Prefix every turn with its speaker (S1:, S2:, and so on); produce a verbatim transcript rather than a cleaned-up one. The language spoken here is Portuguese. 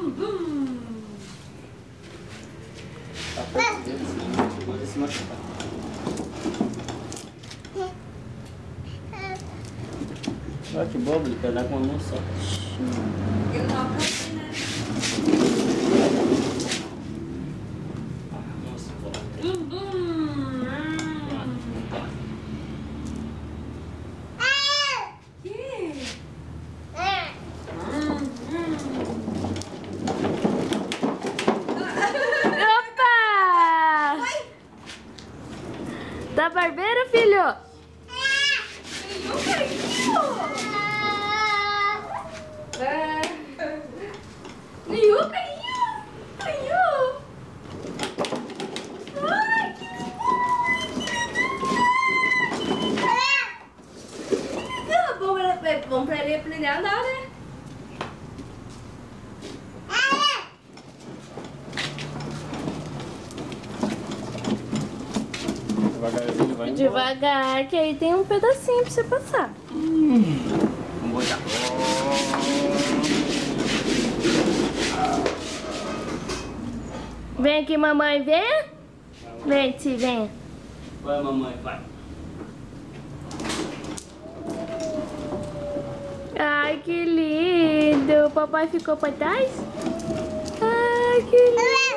S1: Bum, bum.
S2: Tá perto dele, senão chegou a se machucar. Olha que bobo, ele quer dar com uma mão só.
S1: Eu não alcancei, né?
S2: Nossa, bola.
S1: Bum, bum. Que?
S3: Opa! Tá barbeiro, filho?
S1: Nenhum carinho. Nenhum carinho. Carinho. Ai, que legal. Vamos pra- Vamos pra ele aprender a andar, né?
S2: Devagarzinho vai embora.
S3: Devagar, que aí tem um pedacinho pra você passar.
S2: Vamos botar.
S3: Vem aqui, mamãe, vem. Vem, Ti, vem.
S2: Vai, mamãe, vai.
S3: Ai, que lindo. O papai ficou pra trás? Ai, que lindo.